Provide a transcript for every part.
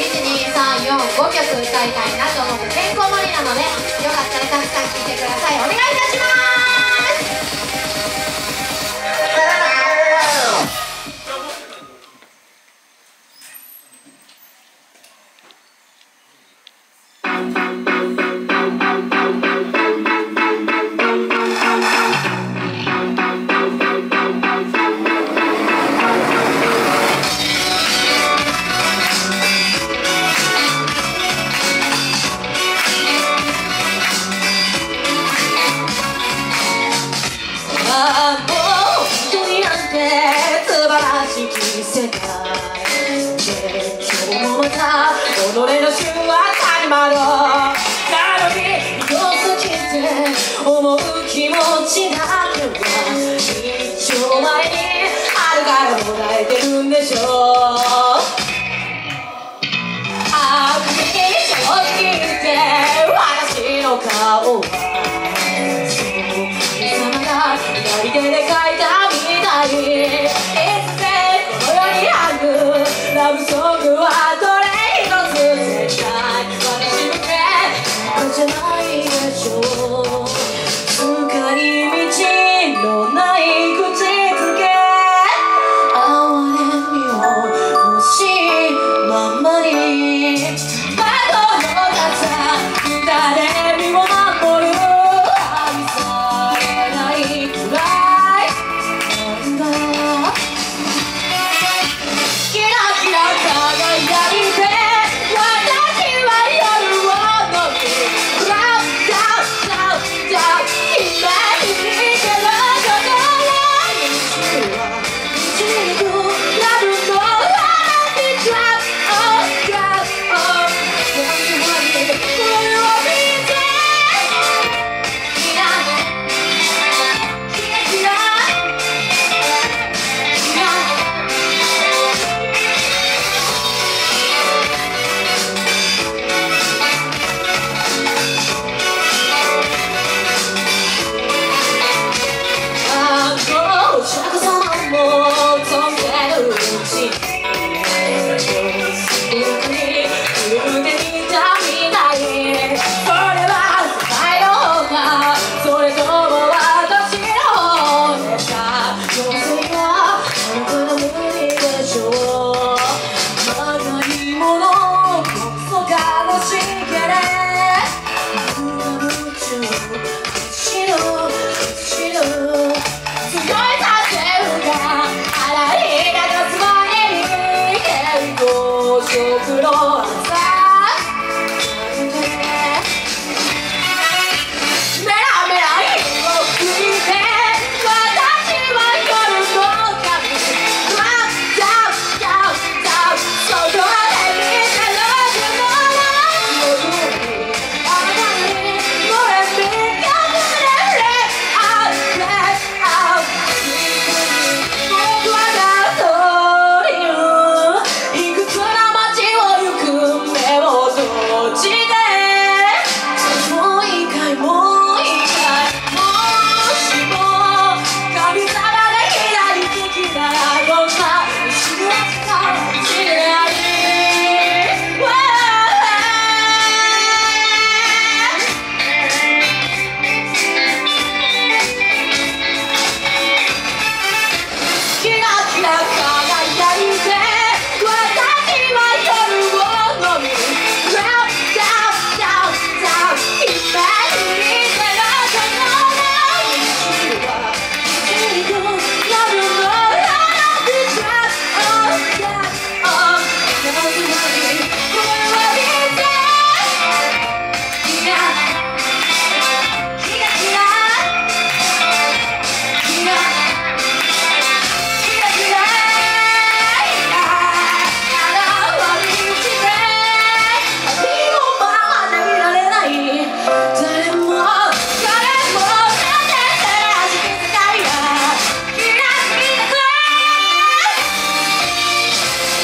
12345曲歌いたいなと思っててんこ盛りなので、よかったらたくさん聴いてください。お願いいたします。世界で今日もまた己の週は始まる。なのに良すぎて思う気持ちだけは一丁前にあるからもらえてるんでしょう。あくびに正直言って私の顔はそう貴様が左手で描いたみたい。ラブソングはどれ一つ絶対私向けじゃないでしょう。使い道のない口づけ哀れみを欲しいままに窓の傘誰にも守る愛されないくらいなんだ。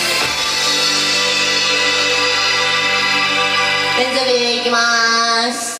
ベンザビーいきます。